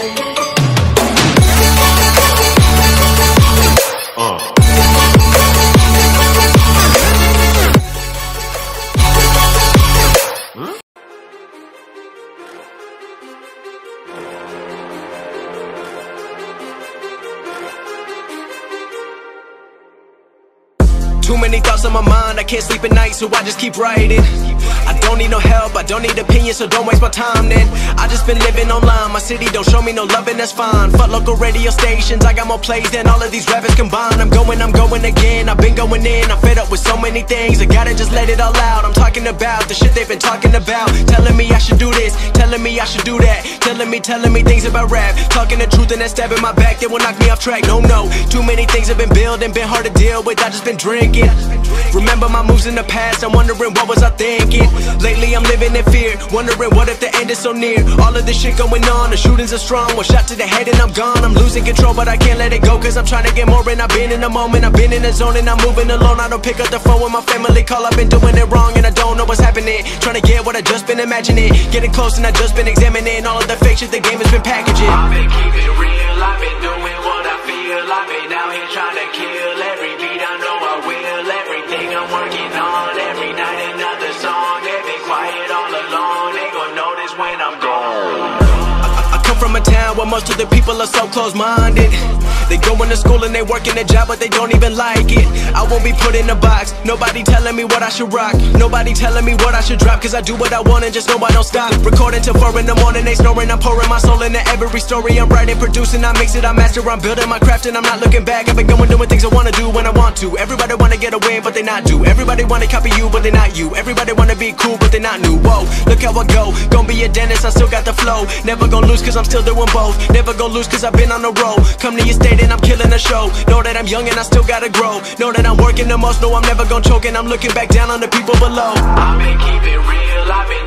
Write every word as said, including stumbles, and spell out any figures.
Too many thoughts on my mind, I can't sleep at night, so I just keep writing. I don't need no help, I don't need opinions, so don't waste my time then. I just been living online, my city don't show me no loving, that's fine. Fuck local radio stations, I got more plays than all of these rappers combined. I'm going, I'm going again, I've been going in, I'm fed up with so many things, I gotta just let it all out. I'm talking about the shit they've been talking about, telling me I should do this, telling me I should do that, telling me, telling me things about rap, talking the truth and then stabbing my back, they will knock me off track. No, no, too many things have been building, been hard to deal with, I just been drinking. Remember my moves in the past, I'm wondering what was I thinking. Lately I'm living in fear, wondering what if the end is so near. All of this shit going on, the shootings are strong, one shot to the head and I'm gone. I'm losing control but I can't let it go, cause I'm trying to get more. And I've been in the moment, I've been in the zone, and I'm moving alone. I don't pick up the phone when my family call, I've been doing it wrong and I don't know what's happening. Trying to get what I just been imagining, getting close and I just been examining all of the fake shit the game has been packaging. I've been keeping real, I've been doing what I feel, I've been out here trying to kill every beat, I know I will. Everything I'm working on, every night another song. They've been quiet all along, they gon' notice when I'm gone. I, I come from a town where most of the people are so close-minded. They go into school and they work in a job but they don't even like it. I won't be put in a box, nobody telling me what I should rock, nobody telling me what I should drop, cause I do what I want and just know I don't stop. Recording till four in the morning, they snoring, I'm pouring my soul into every story. I'm writing, producing, I mix it, I master, I'm building my craft and I'm not looking back. I've been going doing things I wanna do when I want to. Everybody wanna get a win but they not do. Everybody wanna copy you but they not you. Everybody wanna be cool but they not new. Whoa, look how I go, gon' be a dentist, I still got the flow. Never gon' lose cause I'm still doing both. Never gon' lose cause I've been on the road. Come to your state and I'm killing the show. Know that I'm young and I still gotta grow. Know that I'm working the most, know I'm never gon' choke, and I'm looking back down on the people below. I've been keeping real, I've been